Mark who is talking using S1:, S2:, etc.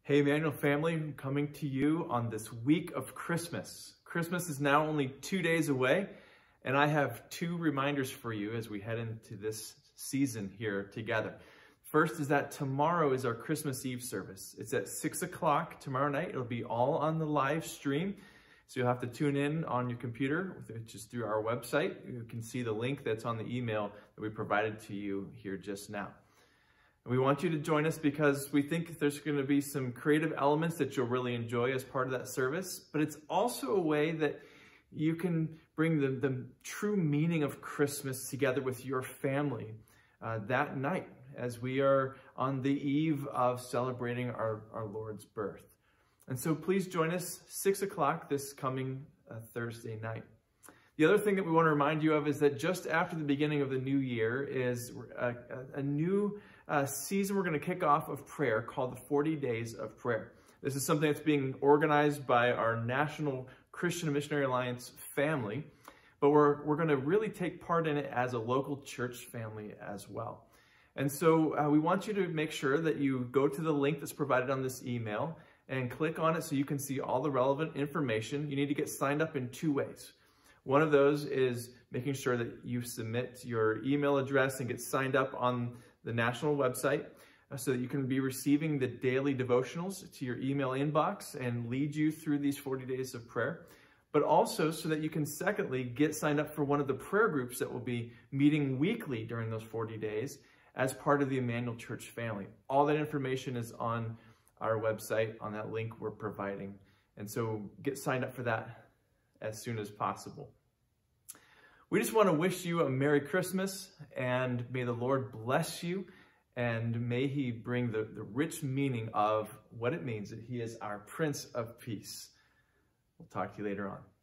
S1: Hey Emmanuel family, I'm coming to you on this week of Christmas. Christmas is now only 2 days away, and I have two reminders for you as we head into this season here together. First is that tomorrow is our Christmas Eve service. It's at 6 o'clock tomorrow night. It'll be all on the live stream, so you'll have to tune in on your computer, just through our website. You can see the link that's on the email that we provided to you here just now. We want you to join us because we think there's going to be some creative elements that you'll really enjoy as part of that service, but it's also a way that you can bring the true meaning of Christmas together with your family that night as we are on the eve of celebrating our Lord's birth. And so please join us 6 o'clock this coming Thursday night. The other thing that we want to remind you of is that just after the beginning of the new year is a new season we're going to kick off of prayer called the 40 Days of Prayer. This is something that's being organized by our National Christian Missionary Alliance family, but we're going to really take part in it as a local church family as well. And so we want you to make sure that you go to the link that's provided on this email and click on it so you can see all the relevant information. You need to get signed up in two ways. One of those is making sure that you submit your email address and get signed up on the national website so that you can be receiving the daily devotionals to your email inbox and lead you through these 40 days of prayer. But also so that you can, secondly, get signed up for one of the prayer groups that will be meeting weekly during those 40 days as part of the Emmanuel Church family. All that information is on our website, on that link we're providing. And so get signed up for that as soon as possible. We just want to wish you a Merry Christmas, and may the Lord bless you, and may He bring the rich meaning of what it means that He is our Prince of Peace. We'll talk to you later on.